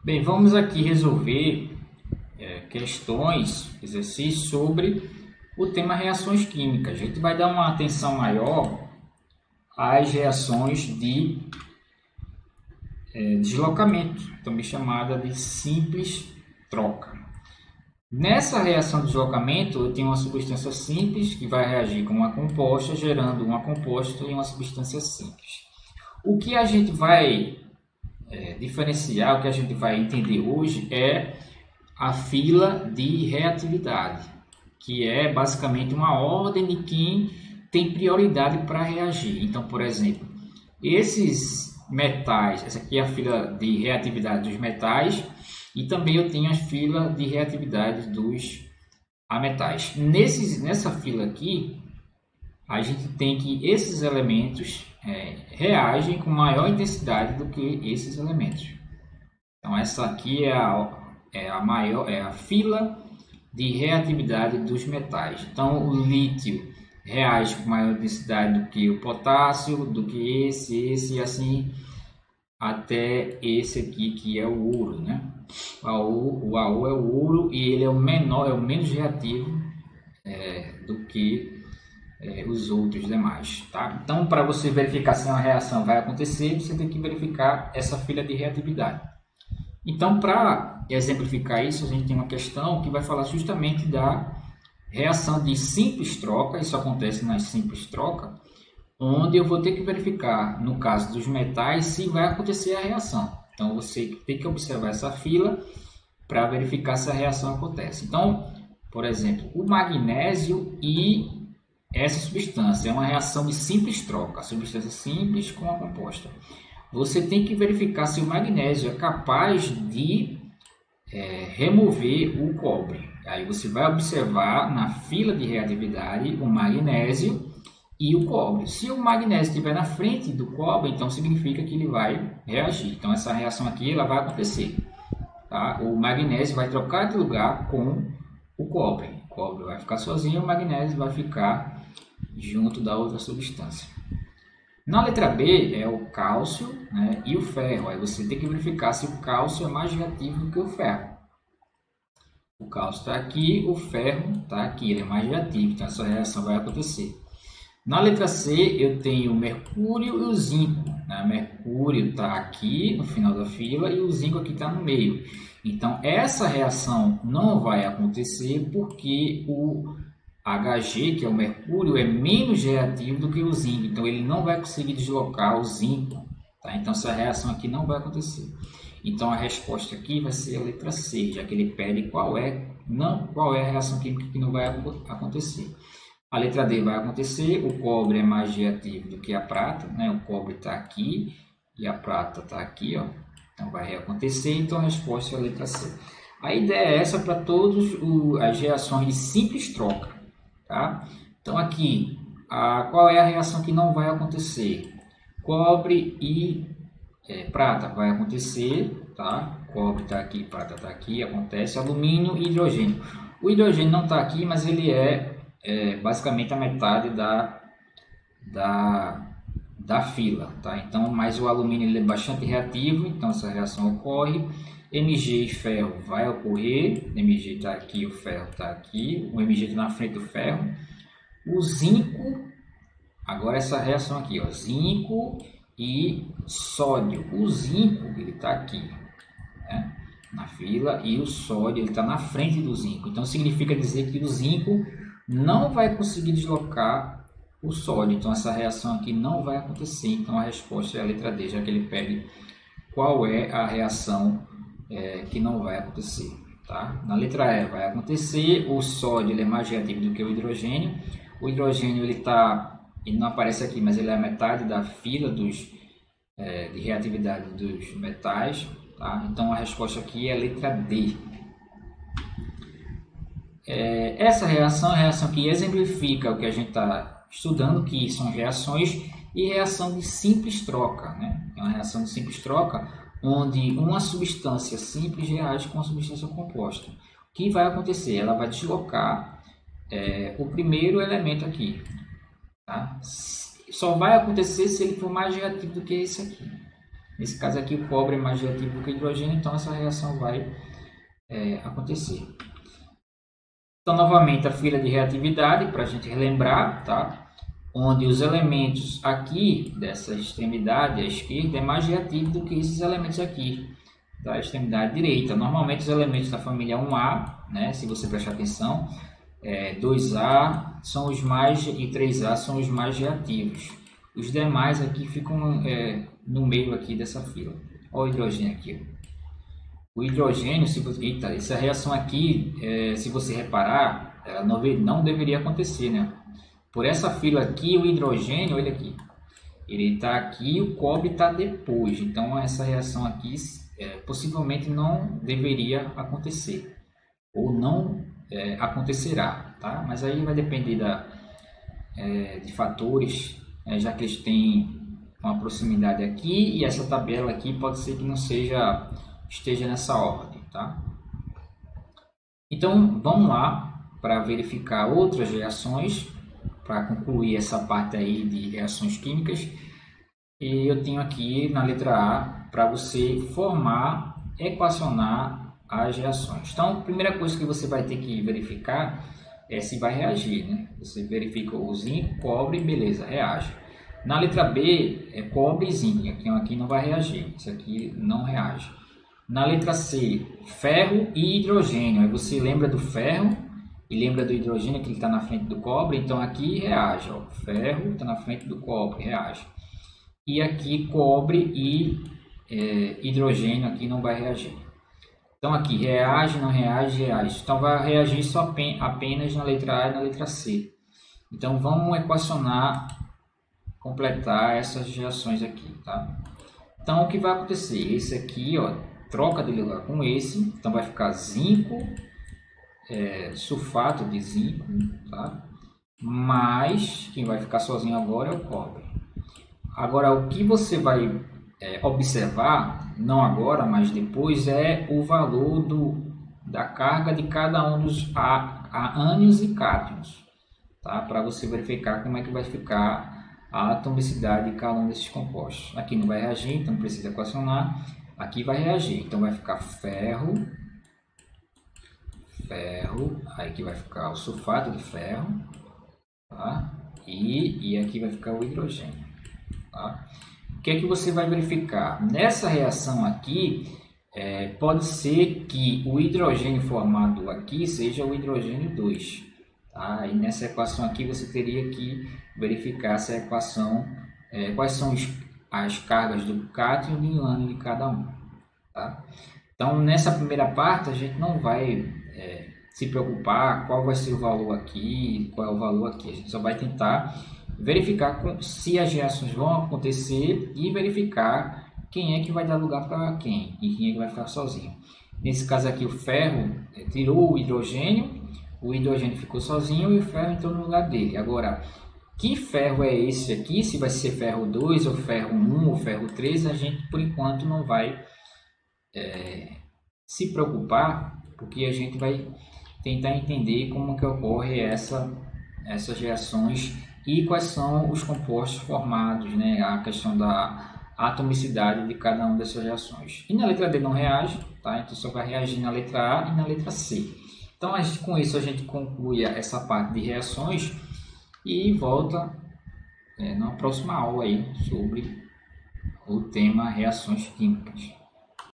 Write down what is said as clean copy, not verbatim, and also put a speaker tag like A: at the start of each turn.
A: Bem, vamos aqui resolver questões, exercícios sobre o tema reações químicas. A gente vai dar uma atenção maior às reações de deslocamento, também chamada de simples troca. Nessa reação de deslocamento, eu tenho uma substância simples que vai reagir com uma composta, gerando uma composta e uma substância simples. O que a gente vai diferenciar, o que a gente vai entender hoje é a fila de reatividade, que é basicamente uma ordem de quem tem prioridade para reagir. Então, por exemplo, esses metais, essa aqui é a fila de reatividade dos metais, e também eu tenho a fila de reatividade dos ametais. Nessa fila aqui, a gente tem que esses elementos reagem com maior intensidade do que esses elementos. Então, essa aqui é a fila de reatividade dos metais. Então, o lítio reage com maior intensidade do que o potássio, do que esse e assim até esse aqui que é o ouro, né? O AU é o ouro e ele é o menor, é o menos reativo do que os outros demais, tá? Então, para você verificar se uma reação vai acontecer, você tem que verificar essa fila de reatividade. Então, para exemplificar isso, a gente tem uma questão que vai falar justamente da reação de simples troca. Isso acontece nas simples troca, onde eu vou ter que verificar, no caso dos metais, se vai acontecer a reação. Então, você tem que observar essa fila para verificar se a reação acontece. Então, por exemplo, o magnésio e essa substância é uma reação de simples troca, substância simples com a composta. Você tem que verificar se o magnésio é capaz de remover o cobre. Aí você vai observar na fila de reatividade o magnésio e o cobre. Se o magnésio estiver na frente do cobre, então significa que ele vai reagir. Então essa reação aqui ela vai acontecer. Tá? O magnésio vai trocar de lugar com o cobre. O cobre vai ficar sozinho, o magnésio vai ficar junto da outra substância. Na letra B é o cálcio, né, e o ferro. Aí você tem que verificar se o cálcio é mais reativo do que o ferro. O cálcio está aqui, o ferro está aqui, ele é mais reativo, então essa reação vai acontecer. Na letra C eu tenho o mercúrio e o zinco. Né? O mercúrio está aqui no final da fila e o zinco aqui está no meio. Então essa reação não vai acontecer porque o Hg, que é o mercúrio, é menos reativo do que o zinco, então ele não vai conseguir deslocar o zinco, tá? Então essa reação aqui não vai acontecer. Então a resposta aqui vai ser a letra C, já que ele pede qual é a reação química que não vai acontecer. A letra D vai acontecer, o cobre é mais reativo do que a prata, né? O cobre está aqui e a prata está aqui, ó. Então vai acontecer, então a resposta é a letra C. A ideia é essa para todas as reações de simples troca. Tá? Então aqui, qual é a reação que não vai acontecer? Cobre e prata vai acontecer, tá? Cobre está aqui, prata está aqui, acontece. Alumínio e hidrogênio. O hidrogênio não está aqui, mas ele é basicamente a metade da fila, tá? Então, mas o alumínio ele é bastante reativo, então essa reação ocorre. Mg e ferro vai ocorrer, Mg está aqui, o ferro está aqui, o Mg está na frente do ferro. O zinco, agora essa reação aqui, ó, zinco e sódio. O zinco ele está aqui, né, na fila, e o sódio ele está na frente do zinco. Então significa dizer que o zinco não vai conseguir deslocar o sódio. Então essa reação aqui não vai acontecer. Então a resposta é a letra D, já que ele pede qual é a reação que não vai acontecer. Tá? Na letra E vai acontecer, o sódio ele é mais reativo do que o hidrogênio. O hidrogênio ele não aparece aqui, mas ele é a metade da fila de reatividade dos metais. Tá? Então a resposta aqui é a letra D. Essa reação é a reação que exemplifica o que a gente está estudando, que são reações e reação de simples troca. Né? É uma reação de simples troca onde uma substância simples reage com uma substância composta. O que vai acontecer? Ela vai deslocar o primeiro elemento aqui. Tá? Só vai acontecer se ele for mais reativo do que esse aqui. Nesse caso aqui, o cobre é mais reativo do que o hidrogênio, então essa reação vai acontecer. Então, novamente, a fila de reatividade, para a gente relembrar, tá? Onde os elementos aqui dessa extremidade à esquerda é mais reativo do que esses elementos aqui da extremidade direita. Normalmente, os elementos da família 1A, né? Se você prestar atenção, 2A são os mais e 3A são os mais reativos. Os demais aqui ficam no meio aqui dessa fila. Olha o hidrogênio aqui. O hidrogênio, essa reação aqui, se você reparar, ela não deveria acontecer, né? Por essa fila aqui, o hidrogênio, olha aqui, ele está aqui e o cobre está depois. Então, essa reação aqui possivelmente não deveria acontecer. Ou não acontecerá, tá? Mas aí vai depender de fatores, já que eles têm uma proximidade aqui e essa tabela aqui pode ser que não esteja nessa ordem, tá? Então, vamos lá para verificar outras reações, para concluir essa parte aí de reações químicas. E eu tenho aqui na letra A para você formar, equacionar as reações. Então, a primeira coisa que você vai ter que verificar é se vai reagir, né? Você verifica o zinco, cobre, beleza, reage. Na letra B é cobre e zinco, aqui não vai reagir, isso aqui não reage. Na letra C, ferro e hidrogênio, aí você lembra do ferro e lembra do hidrogênio que ele está na frente do cobre, então aqui reage, ó, ferro está na frente do cobre, reage. E aqui cobre e hidrogênio aqui não vai reagir. Então aqui reage, não reage, reage. Então vai reagir só apenas na letra A e na letra C. Então vamos equacionar, completar essas reações aqui, tá? Então o que vai acontecer? Esse aqui, ó, troca de lugar com esse, então vai ficar zinco, sulfato de zinco, tá? Mas quem vai ficar sozinho agora é o cobre. Agora o que você vai observar, não agora, mas depois, é o valor da carga de cada um dos ânions e cátions, tá? Para você verificar como é que vai ficar a atomicidade de cada um desses compostos. Aqui não vai reagir, então precisa equacionar. Aqui vai reagir, então vai ficar ferro, aí aqui vai ficar o sulfato de ferro, tá? E aqui vai ficar o hidrogênio, tá? O que é que você vai verificar? Nessa reação aqui, pode ser que o hidrogênio formado aqui seja o hidrogênio 2. Tá? E nessa equação aqui você teria que verificar essa equação, quais são as cargas do cátion e do ânion de cada um. Tá? Então, nessa primeira parte, a gente não vai se preocupar qual vai ser o valor aqui, qual é o valor aqui. A gente só vai tentar verificar se as reações vão acontecer e verificar quem é que vai dar lugar para quem e quem é que vai ficar sozinho. Nesse caso aqui, o ferro tirou o hidrogênio ficou sozinho e o ferro entrou no lugar dele. Agora, que ferro é esse aqui? Se vai ser ferro 2 ou ferro 1 ou ferro 3, a gente por enquanto não vai se preocupar, porque a gente vai tentar entender como que ocorre essas reações e quais são os compostos formados, né? A questão da atomicidade de cada uma dessas reações. E na letra D não reage, tá? Então só vai reagir na letra A e na letra C. Então com isso a gente conclui essa parte de reações e volta na próxima aula aí sobre o tema reações químicas.